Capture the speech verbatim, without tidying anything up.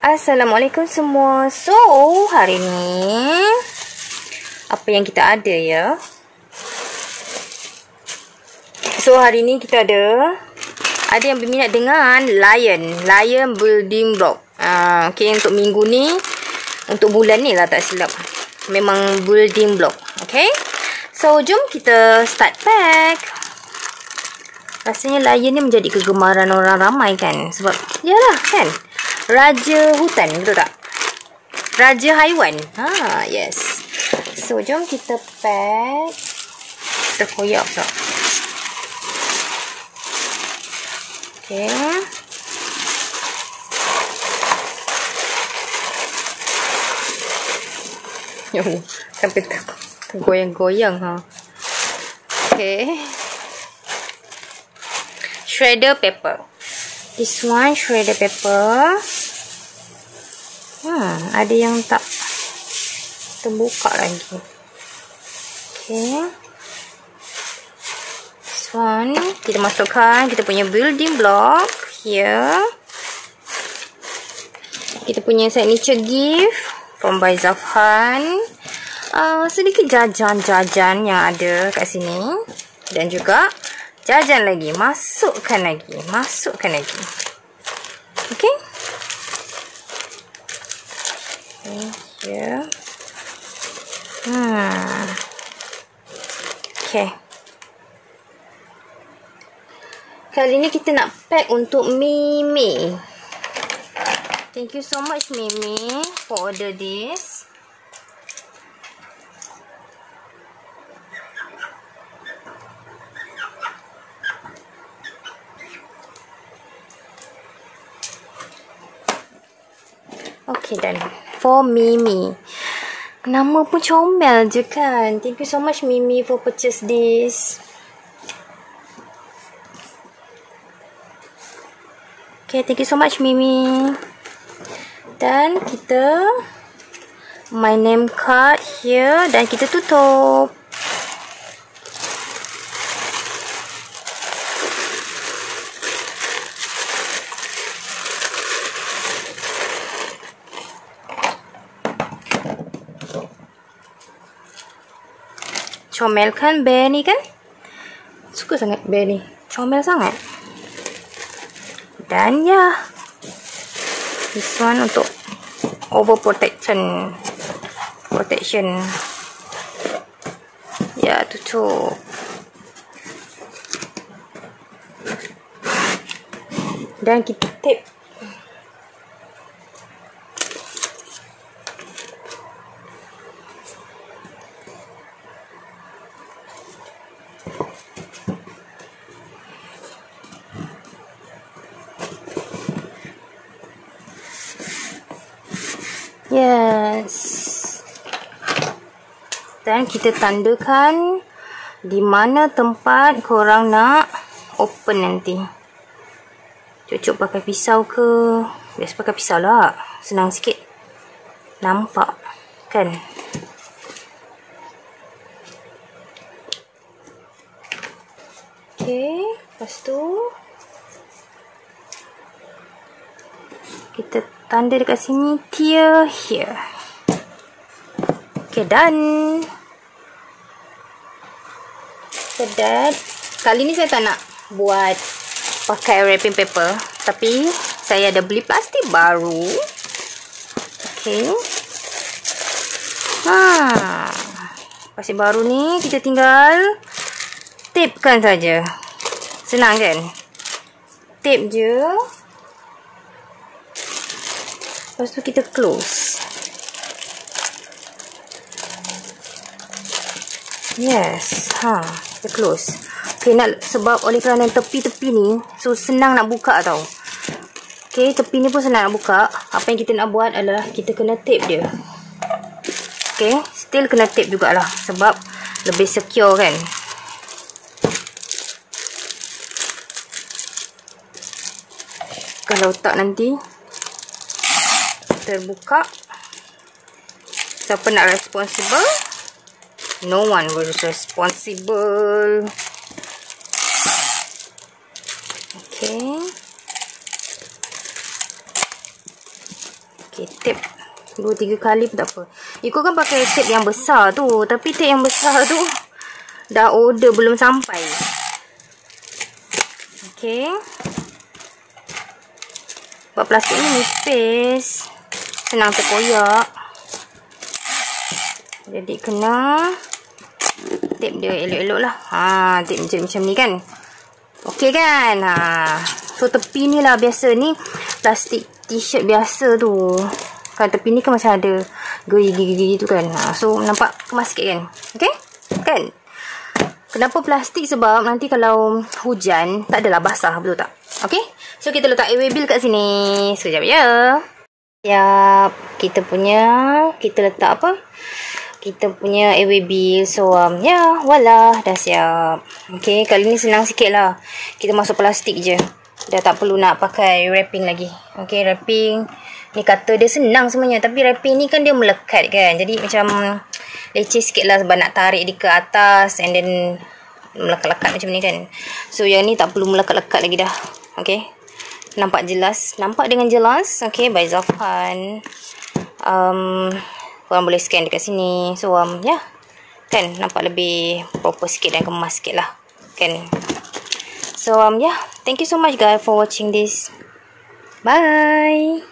Assalamualaikum semua. So, hari ni apa yang kita ada ya? So, hari ni kita ada ada yang berminat dengan Lion, Lion building block. Uh, okay, untuk minggu ni, untuk bulan ni lah tak silap. Memang building block. Okay. So, jom kita start pack. Rasanya Lion ni menjadi kegemaran orang ramai kan? Sebab, yalah kan? Raja hutan, betul tak? Raja haiwan. Ha, yes. So, jom kita pack. Kita koyak pula. Okay. Yo, sampai tergoyang-goyang ha. Okay. Shredder paper. This one shredder paper. Hmm, ada yang tak terbuka lagi. Okay. This one kita masukkan kita punya building block here. Kita punya signature gift from by Zafhan. Uh, sedikit jajan-jajan yang ada kat sini dan juga jajan lagi, masukkan lagi, masukkan lagi. Okay. Here. Hmm. Okay. Kali ni kita nak pack untuk Mimi. Thank you so much Mimi for order this. Okay, done. For Mimi. Nama pun comel je kan. Thank you so much Mimi for purchase this. Okay, thank you so much Mimi. Dan kita my name card here dan kita tutup. Comel kan bear ni kan? Suka sangat bear ni. Comel sangat. Dan ya. This one untuk overprotection. Protection. Ya, tutup. Dan kita tape. Yes. Dan kita tandakan di mana tempat korang nak open nanti. Cucuk pakai pisau ke? Biasa pakai pisau lah. Senang sikit. Nampak kan? Okay. Lepas tu kita tanda dekat sini tear here. Okay, done. Sedap. Kali ni saya tak nak buat pakai wrapping paper, tapi saya ada beli plastik baru. Okay. Ha. Plastik baru ni kita tinggal tapekan saja. Senang kan? Tape je. Lepas tu kita close. Yes. Ha, kita close. Okay, nak, sebab oleh kerana tepi-tepi ni, so senang nak buka tau. Okay, tepi ni pun senang nak buka. Apa yang kita nak buat adalah kita kena tape dia. Okay, still kena tape jugalah. Sebab lebih secure kan. Kalau tak nanti terbuka, siapa nak responsible? No one will responsible. Okay. Okay, tape dua tiga kali pun tak apa. Ikut kan pakai tape yang besar tu, tapi tape yang besar tu dah order belum sampai. Okay. Buat plastik ni nipis, senang terkoyak. Jadi kena tape dia elok-elok lah. Ha, tape macam, macam ni kan. Okey kan. Ha. So tepi ni lah biasa ni plastik t-shirt biasa tu. Kan tepi ni kan macam ada geri-geri tu kan. Ha. So nampak kemas sikit kan. Okey? Kan? Kenapa plastik? Sebab nanti kalau hujan tak adalah basah, betul tak? Okey? So kita letak airway bill kat sini. Sekejap ya. Siap. Kita punya, kita letak apa? Kita punya airway bill. So um, ya, walah, dah siap. Okay, kali ni senang sikit lah. Kita masuk plastik je. Dah tak perlu nak pakai wrapping lagi. Okay, wrapping ni kata dia senang sebenarnya, tapi wrapping ni kan dia melekat kan. Jadi macam leceh sikit lah sebab nak tarik dia ke atas and then melekat-lekat macam ni kan. So yang ni tak perlu melekat-lekat lagi dah. Okay, nampak jelas. Nampak dengan jelas. Okay, by Zafhan. Um... Korang boleh scan dekat sini. So, um, ya. Yeah. Kan, nampak lebih proper sikit dan kemas sikit lah. Kan. So, um, ya. Yeah. Thank you so much guys for watching this. Bye.